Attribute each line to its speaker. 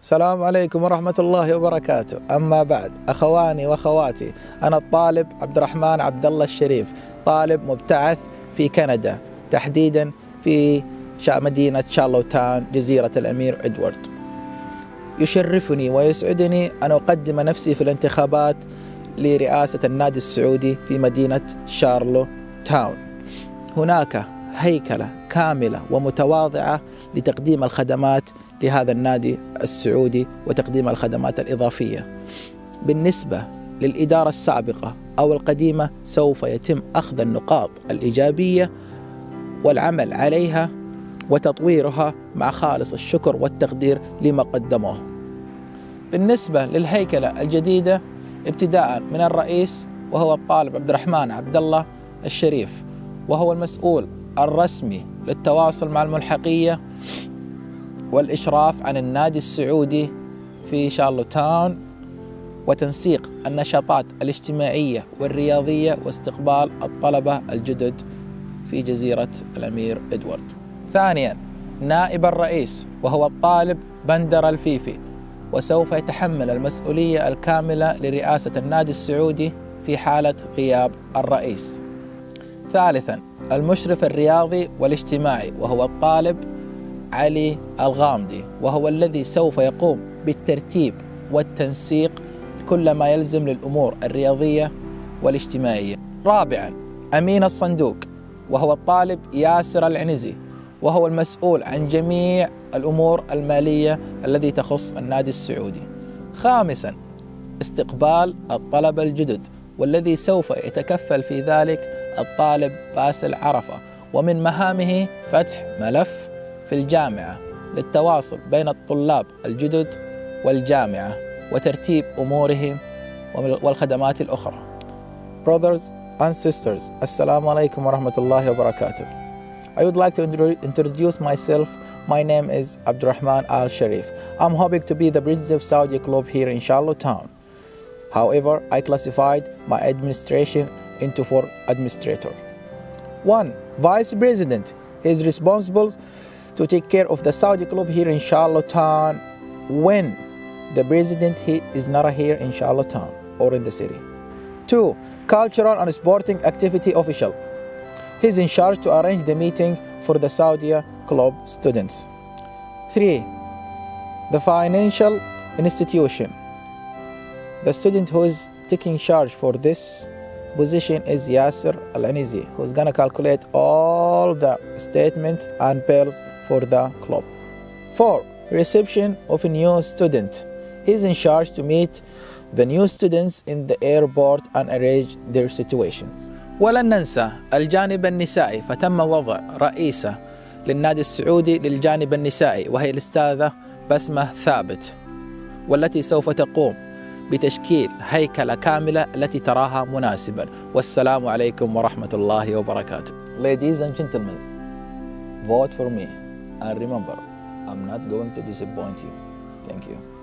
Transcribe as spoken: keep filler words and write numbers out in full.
Speaker 1: السلام عليكم ورحمة الله وبركاته. أما بعد، أخواني وأخواتي، أنا الطالب عبد الرحمن عبد الله الشريف، طالب مبتعث في كندا، تحديدا في مدينة شارلوت تاون جزيرة الأمير إدوارد. يشرفني ويسعدني أن أقدم نفسي في الانتخابات لرئاسة النادي السعودي في مدينة شارلوت تاون. هناك هيكلة كاملة ومتواضعة لتقديم الخدمات لهذا النادي السعودي وتقديم الخدمات الإضافية. بالنسبة للإدارة السابقة أو القديمة سوف يتم أخذ النقاط الإيجابية والعمل عليها وتطويرها مع خالص الشكر والتقدير لما قدموه. بالنسبة للهيكلة الجديدة ابتداء من الرئيس وهو الطالب عبد الرحمن عبد الله الشريف، وهو المسؤول الرسمي للتواصل مع الملحقية والإشراف عن النادي السعودي في شارلوت تاون وتنسيق النشاطات الاجتماعية والرياضية واستقبال الطلبة الجدد في جزيرة الأمير إدوارد. ثانياً، نائب الرئيس وهو الطالب بندر الفيفي، وسوف يتحمل المسؤولية الكاملة لرئاسة النادي السعودي في حالة غياب الرئيس. ثالثاً، المشرف الرياضي والاجتماعي وهو الطالب علي الغامدي، وهو الذي سوف يقوم بالترتيب والتنسيق كل ما يلزم للأمور الرياضية والاجتماعية. رابعاً، أمين الصندوق وهو الطالب ياسر العنزي، وهو المسؤول عن جميع الأمور المالية التي تخص النادي السعودي. خامساً، استقبال الطلبة الجدد، والذي سوف يتكفل في ذلك الطالب باسل عرفة، ومن مهامه فتح ملف في الجامعة للتواصل بين الطلاب الجدد والجامعة وترتيب أمورهم والخدمات الأخرى. Brothers and sisters, Assalamu alaikum wa rahmatullahi wa barakatuh. I would like to introduce myself. My name is Abdurrahman Al Sharif. I'm hoping to be the president of Saudi Club here in Charlotte Town. However, I classified my administration into four administrators. One, Vice President. He is responsible to take care of the Saudi Club here in Charlotte Town when the President he is not here in Charlotte Town or in the city. Two, Cultural and Sporting Activity Official. He is in charge to arrange the meeting for the Saudi Club students. Three, the Financial Institution. The student who is taking charge for this position is Yasser Al-Anizi, who's going to calculate all the statement and bills for the club. Four, reception of a new student. He's in charge to meet the new students in the airport and arrange their situations. ولن ننسى الجانب النسائي، فتم وضع رئيسة للنادي السعودي للجانب النسائي، وهي الأستاذة بسمة ثابت، والتي سوف تقوم بتشكيل هيكلة كاملة التي تراها مناسبا. والسلام عليكم ورحمة الله وبركاته. Ladies and gentlemen, vote for me and remember, I'm not going to disappoint you. Thank you.